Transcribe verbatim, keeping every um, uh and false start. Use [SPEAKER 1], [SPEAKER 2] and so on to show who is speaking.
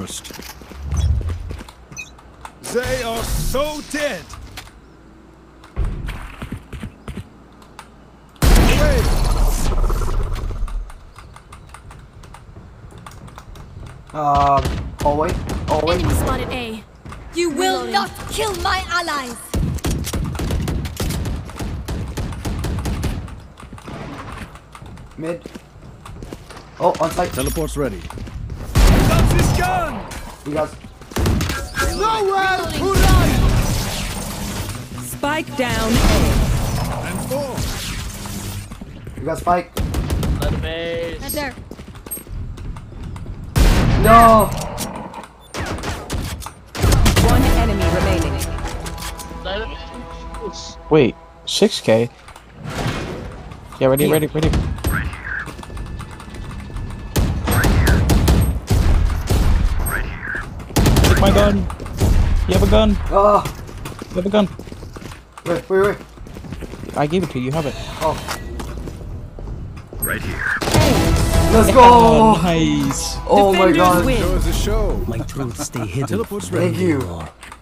[SPEAKER 1] first. They are so dead. Wait.
[SPEAKER 2] Um, hallway, hallway.
[SPEAKER 3] Enemy spotted A.
[SPEAKER 4] You will not kill my allies!
[SPEAKER 2] Mid. Oh, on site.
[SPEAKER 1] Teleport's ready. That's his gun.
[SPEAKER 2] You guys.
[SPEAKER 1] Nowhere to run.
[SPEAKER 5] Spike down A.
[SPEAKER 1] And four.
[SPEAKER 2] You guys spike.
[SPEAKER 6] Let him base.
[SPEAKER 4] And there.
[SPEAKER 2] No.
[SPEAKER 5] One enemy remaining.
[SPEAKER 6] Let him base.
[SPEAKER 7] Wait, six K? Yeah, ready, ready, ready. Take my gun. You have a gun.
[SPEAKER 2] Oh.
[SPEAKER 7] You have a gun.
[SPEAKER 2] Wait, wait, wait.
[SPEAKER 7] I gave it to you. You have it.
[SPEAKER 2] Oh.
[SPEAKER 1] Right here.
[SPEAKER 2] Let's
[SPEAKER 7] Oh,
[SPEAKER 2] go.
[SPEAKER 7] nice.
[SPEAKER 2] Oh my
[SPEAKER 5] Defenders
[SPEAKER 2] god.
[SPEAKER 5] win.
[SPEAKER 1] Show us a show.
[SPEAKER 8] My truth stay hidden.
[SPEAKER 1] Teleport's ready.
[SPEAKER 2] Thank you.